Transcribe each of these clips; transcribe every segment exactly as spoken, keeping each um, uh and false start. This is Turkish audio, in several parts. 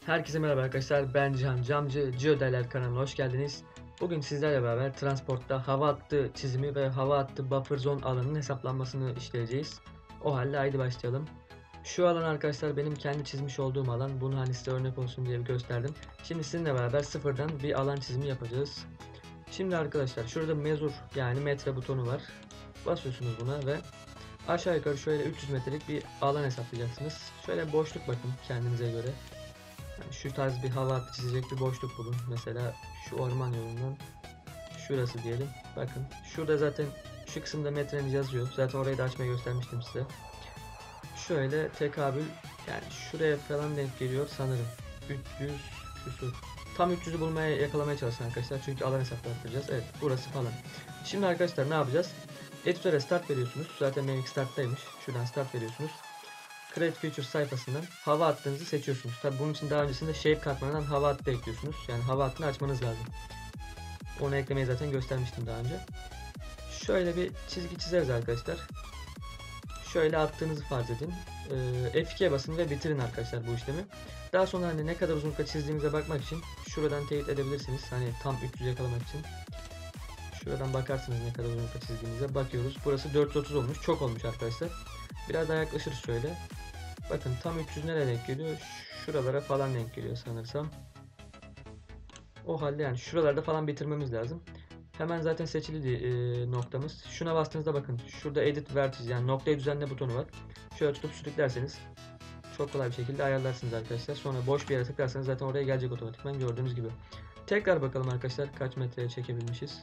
Herkese merhaba arkadaşlar, ben Cihan Camcı, Geodeler kanalına hoş geldiniz. Bugün sizlerle beraber transportta hava hattı çizimi ve hava hattı buffer zone alanının hesaplanmasını işleyeceğiz. O halde haydi başlayalım. Şu alan arkadaşlar benim kendi çizmiş olduğum alan. Bunu hani size örnek olsun diye gösterdim. Şimdi sizinle beraber sıfırdan bir alan çizimi yapacağız. Şimdi arkadaşlar şurada measure yani metre butonu var. Basıyorsunuz buna ve aşağı yukarı şöyle üç yüz metrelik bir alan hesaplayacaksınız. Şöyle boşluk bakın kendinize göre. Yani şu tarz bir hava hattı çizecek bir boşluk bulun. Mesela şu orman yolundan şurası diyelim. Bakın şurada zaten şu kısımda metreniz yazıyor. Zaten orayı da açmaya göstermiştim size. Şöyle tekabül yani şuraya falan denk geliyor sanırım. üç yüz küsur. Tam üç yüzü bulmaya yakalamaya çalışın arkadaşlar. Çünkü alan hesaplattıracağız. Evet burası falan. Şimdi arkadaşlar ne yapacağız? Editöre start veriyorsunuz. Zaten benimki starttaymış. Şuradan start veriyorsunuz. Create Features sayfasından hava hattınızı seçiyorsunuz. Tabi bunun için daha öncesinde Shape katmanından hava hattı ekliyorsunuz. Yani hava hattını açmanız lazım. Onu eklemeyi zaten göstermiştim daha önce. Şöyle bir çizgi çizeriz arkadaşlar. Şöyle attığınızı farz edin. Ee, F iki'ye basın ve bitirin arkadaşlar bu işlemi. Daha sonra hani ne kadar uzunlukta çizdiğinize bakmak için şuradan teyit edebilirsiniz. Hani tam üç yüz yakalamak için. Şuradan bakarsınız ne kadar uzunlukta çizdiğinize. Bakıyoruz. Burası dört yüz otuz olmuş. Çok olmuş arkadaşlar. Biraz daha yaklaşırız şöyle. Bakın tam üç yüz nereye denk geliyor? Şuralara falan denk geliyor sanırsam. O halde yani şuralarda falan bitirmemiz lazım. Hemen zaten seçili e, noktamız. Şuna bastığınızda bakın şurada edit vertice yani noktayı düzenle butonu var. Şöyle tutup sürüklerseniz çok kolay bir şekilde ayarlarsınız arkadaşlar. Sonra boş bir yere tıklarsanız zaten oraya gelecek otomatikman gördüğünüz gibi. Tekrar bakalım arkadaşlar kaç metreye çekebilmişiz.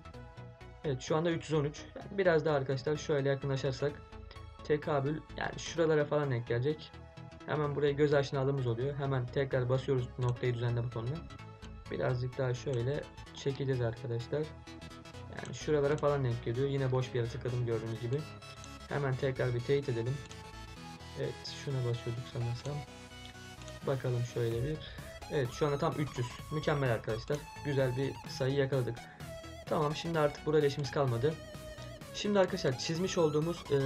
Evet şu anda üç yüz on üç. Yani biraz daha arkadaşlar şöyle yakınlaşırsak tekabül yani şuralara falan denk gelecek. Hemen buraya göz aşinalığımız oluyor. Hemen tekrar basıyoruz noktayı düzenle butonuna. Birazcık daha şöyle çekeceğiz arkadaşlar. Yani şuralara falan denk geliyor. Yine boş bir yere tıkladım gördüğünüz gibi. Hemen tekrar bir teyit edelim. Evet şuna basıyorduk sanırsam. Bakalım şöyle bir. Evet şu anda tam üç yüz. Mükemmel arkadaşlar. Güzel bir sayı yakaladık. Tamam şimdi artık burada işimiz kalmadı. Şimdi arkadaşlar çizmiş olduğumuz ee,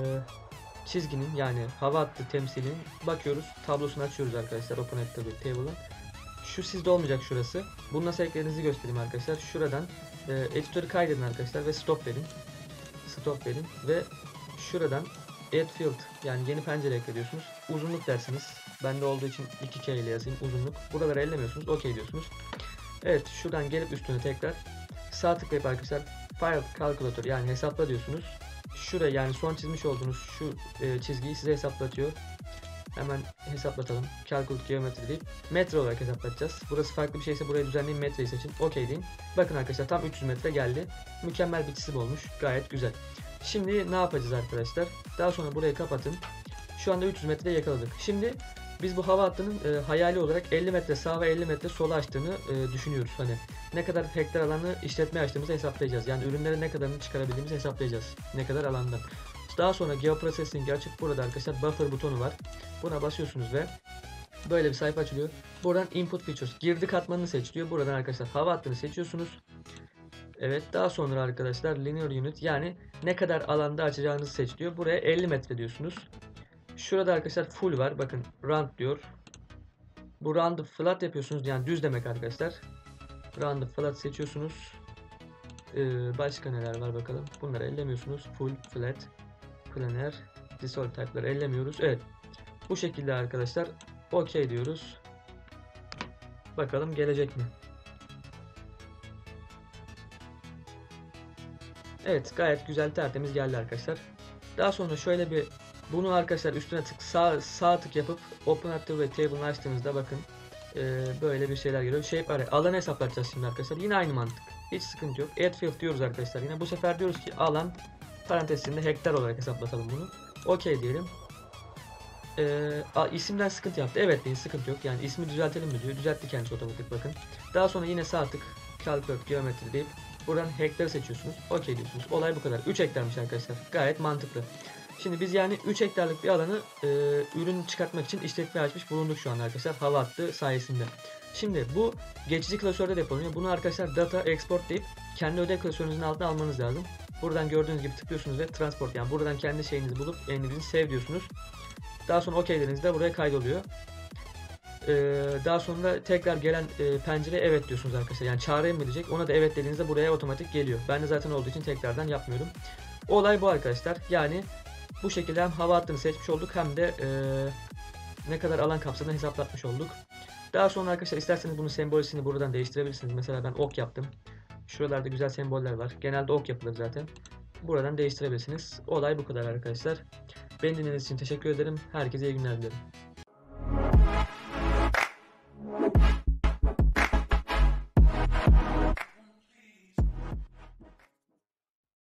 çizginin yani hava hattı temsilinin bakıyoruz. Tablosunu açıyoruz arkadaşlar. Open at table'ın. Şu sizde olmayacak şurası. Bunu nasıl eklediğinizi göstereyim arkadaşlar. Şuradan e, editörü kaydedin arkadaşlar ve stop verin. Stop verin ve şuradan add field yani yeni pencere ekliyorsunuz. Uzunluk dersiniz. Bende olduğu için iki K ile yazayım uzunluk. Buraları ellemiyorsunuz. OK diyorsunuz. Evet şuradan gelip üstüne tekrar sağ tıklayıp arkadaşlar file calculator yani hesapla diyorsunuz. Şuraya yani son çizmiş olduğunuz şu e, çizgiyi size hesaplatıyor. Hemen hesaplatalım. Calculate geometry deyip metre olarak hesaplatacağız. Burası farklı bir şeyse burayı düzenleyin, metreyi seçin. OK deyin. Bakın arkadaşlar tam üç yüz metre geldi. Mükemmel bir çizim olmuş. Gayet güzel. Şimdi ne yapacağız arkadaşlar? Daha sonra burayı kapatın. Şu anda üç yüz metre yakaladık. Şimdi biz bu hava hattının e, hayali olarak elli metre sağ ve elli metre sola açtığını e, düşünüyoruz. Hani ne kadar hektar alanı işletmeye açtığımızı hesaplayacağız. Yani ürünleri ne kadarını çıkarabildiğimizi hesaplayacağız. Ne kadar alandan. Daha sonra geoprocessing açık burada arkadaşlar buffer butonu var. Buna basıyorsunuz ve böyle bir sayfa açılıyor. Buradan input features girdi katmanını seç diyor. Buradan arkadaşlar hava hattını seçiyorsunuz. Evet daha sonra arkadaşlar linear unit yani ne kadar alanda açacağınızı seç diyor. Buraya elli metre diyorsunuz. Şurada arkadaşlar full var. Bakın round diyor. Bu round flat yapıyorsunuz yani düz demek arkadaşlar. Round flat seçiyorsunuz. Ee, başka neler var bakalım. Bunları ellemiyorsunuz. Full flat. Planer, dissolve type'ları ellemiyoruz. Evet. Bu şekilde arkadaşlar. OK diyoruz. Bakalım gelecek mi? Evet. Gayet güzel tertemiz geldi arkadaşlar. Daha sonra şöyle bir bunu arkadaşlar üstüne tık sağ, sağ tık yapıp Open Active ve Table'ını açtığınızda bakın e, böyle bir şeyler geliyor. Shape array. Alanı hesaplatacağız şimdi arkadaşlar. Yine aynı mantık. Hiç sıkıntı yok. Add field diyoruz arkadaşlar. Yine bu sefer diyoruz ki alan parantez içinde hektar olarak hesaplatalım bunu. OK diyelim. Ee, a, isimden sıkıntı yaptı. Evet değil sıkıntı yok. Yani ismi düzeltelim mi diyor. Düzeltti kendisi otomatik bakın. Daha sonra yine sağ tık calculate geometry deyip buradan hektarı seçiyorsunuz. OK diyorsunuz. Olay bu kadar. üç hektarmış arkadaşlar. Gayet mantıklı. Şimdi biz yani üç hektarlık bir alanı e, ürün çıkartmak için işletmeye açmış bulunduk şu an arkadaşlar. Hava hattı sayesinde. Şimdi bu geçici klasörde depolanıyor. Bunu arkadaşlar data export deyip kendi ödev klasörünüzün altına almanız lazım. Buradan gördüğünüz gibi tıklıyorsunuz ve transport yani buradan kendi şeyinizi bulup elinizi save diyorsunuz. Daha sonra OK dediğinizde buraya kaydoluyor. Ee, daha sonra tekrar gelen e, pencereye evet diyorsunuz arkadaşlar. Yani çağrı mı diyecek, ona da evet dediğinizde buraya otomatik geliyor. Ben de zaten olduğu için tekrardan yapmıyorum. Olay bu arkadaşlar. Yani bu şekilde hem hava hattını seçmiş olduk hem de e, ne kadar alan kapsadığını hesaplatmış olduk. Daha sonra arkadaşlar isterseniz bunun sembolizini buradan değiştirebilirsiniz. Mesela ben ok yaptım. Şuralarda güzel semboller var. Genelde ok yapılır zaten. Buradan değiştirebilirsiniz. Olay bu kadar arkadaşlar. Beni dinlediğiniz için teşekkür ederim. Herkese iyi günler dilerim.